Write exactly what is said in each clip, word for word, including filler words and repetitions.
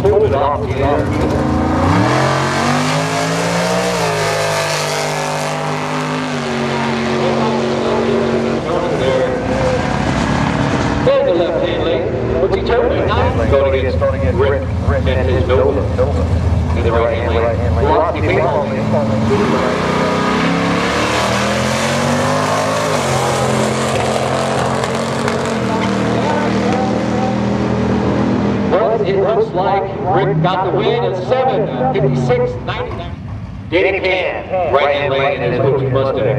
pulled it off the air. There's the left-hand lane. What's he turning? Nine. Going against Rick and his Nova. And the right-hand lane. Velocity baseball. Well, it looks like Rick got the win at seven fifty-six ninety-nine. Danny Pan, right-hand lane in his Hoochie Mustang.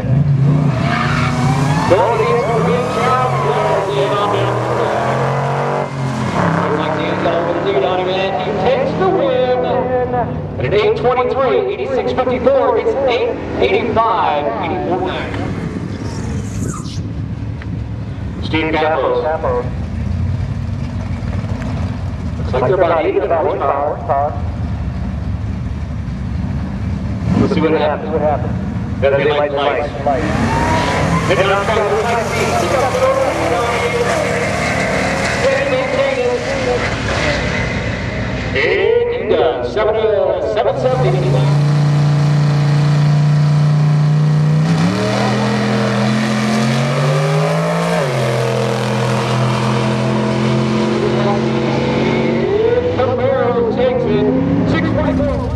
Going against the win count, in on him. Looks like Danny's got a little lead on him, and he takes the win. At an eight twenty-three, eighty-six fifty-four, it's eight eighty-five, eighty-four nine. Steve Capos. Looks like they're about eight horsepower. We'll see what happens. What happens. Then they light the lights. They're going to try to light the seats. He got it over. Can he maintain it? And he does. seven seventy. Camaro takes it. six forty-four.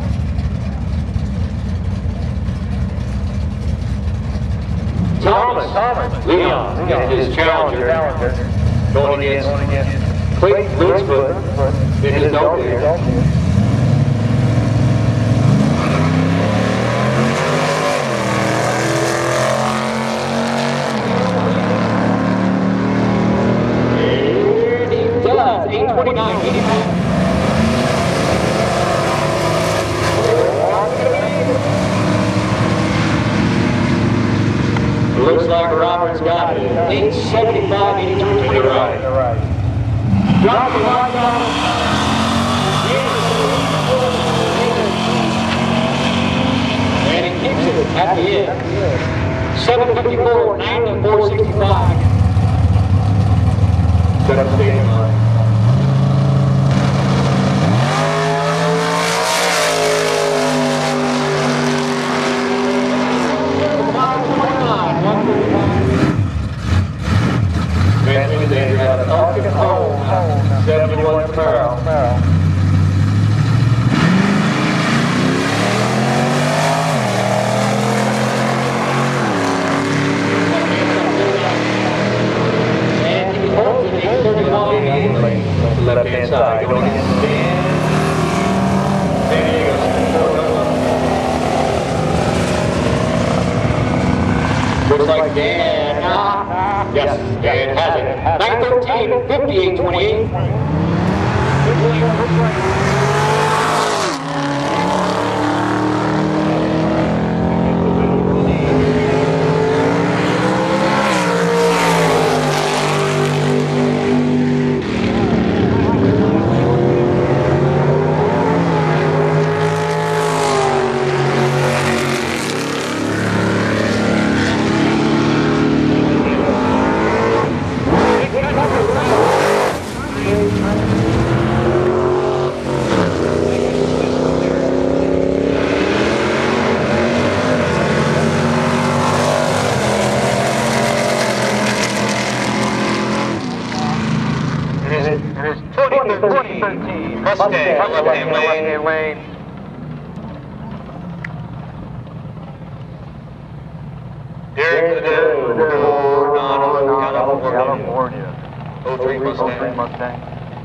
Thomas, Thomas, Leon, Leon his challenger, challenger. Going against Clayton Lutzfoot in his Doppler. And he does, eight twenty-nine, eighty-nine. Looks like Robert's got it. eight seventy-five, eighty-two to the right. Drop the line down. And he keeps it at the end. seven fifty-four, ninety-four sixty-five. Set up the stage line. seventy-one Camaro. And he holds it eight thirty-one. Left hand side. Going against Dan. San Diego. Looks like Dan. Ah, yes, Dan has it. nine thirteen, fifty-eight twenty-eight. twenty thirteen Mustang, left-hand lane. lane. Derek Liddell, California. oh three Mustang. Mustang.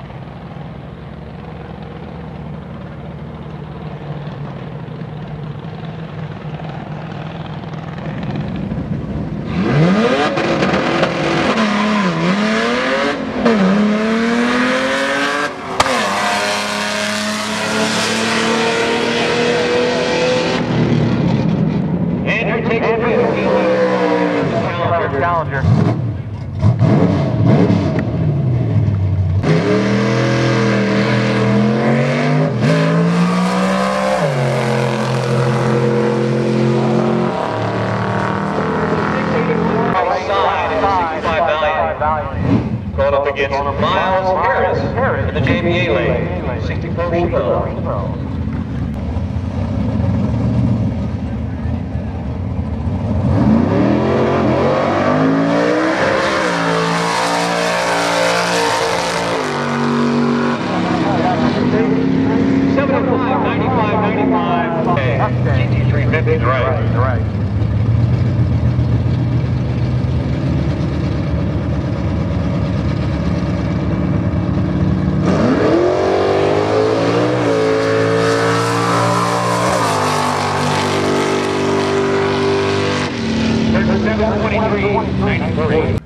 Challenger. Going up against Miles Harris in the J B A lane. sixty-four below. seven oh five, ninety-five, ninety-five. G T three fifty, right. Right. seven twenty-three, ninety-three.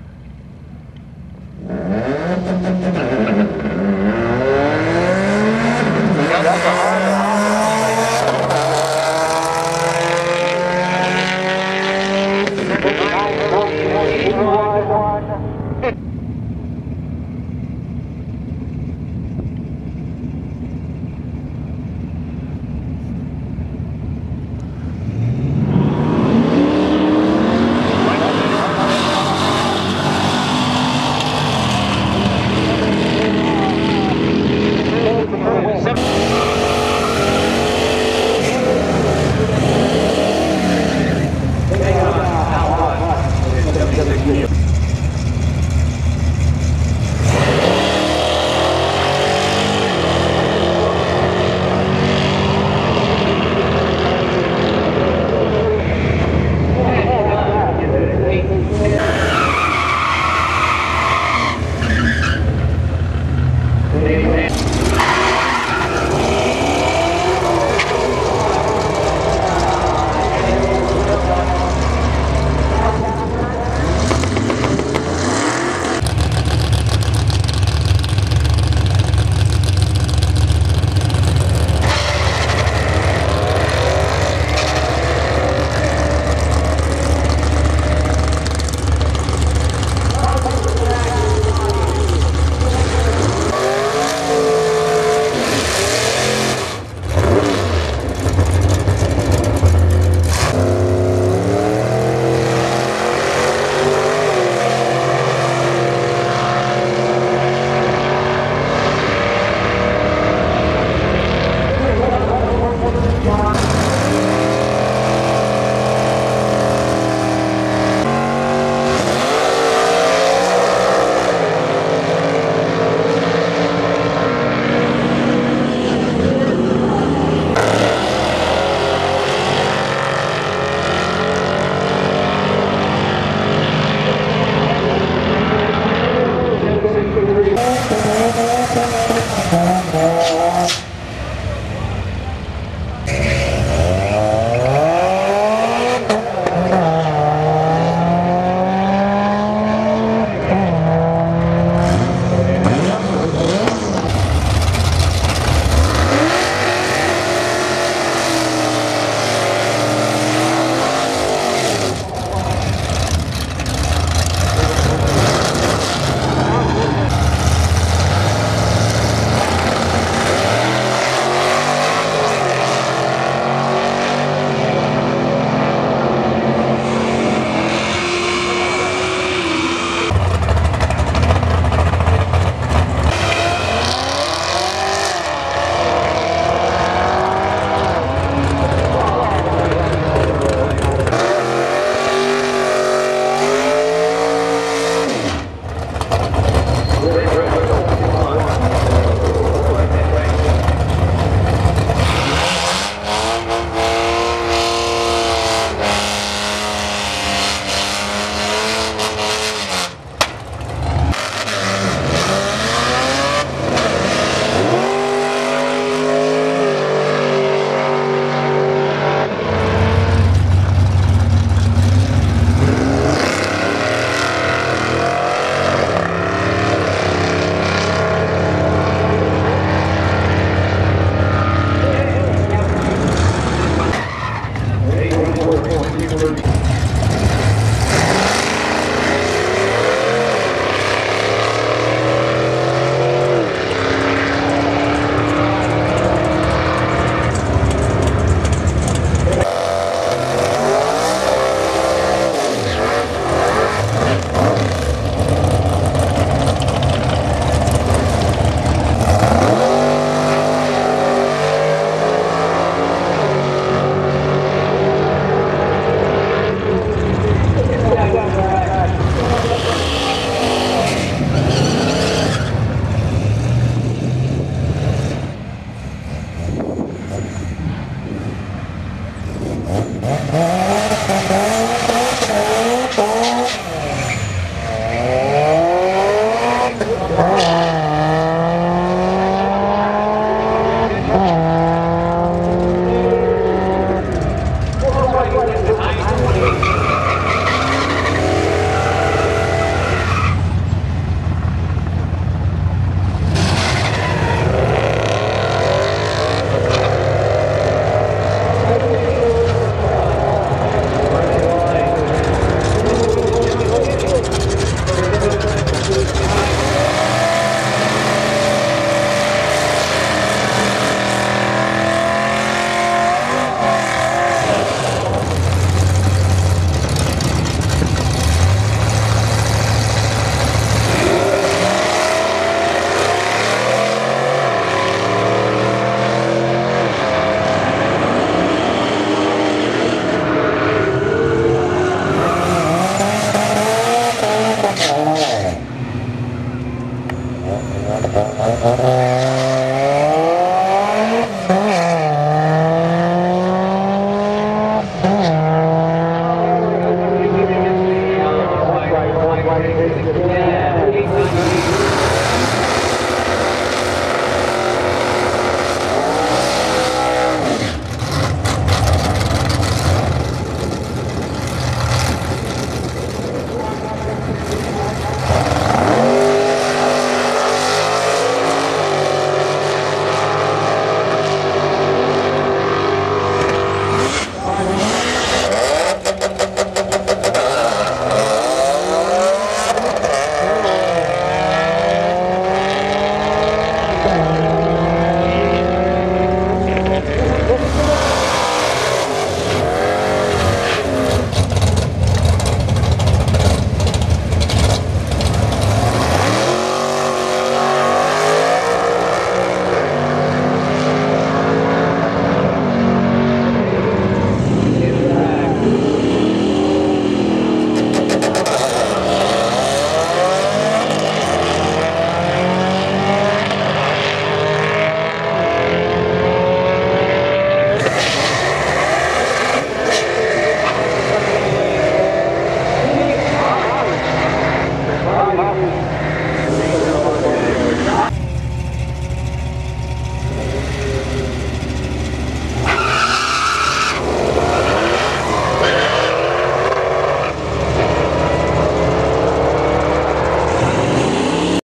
Thank you.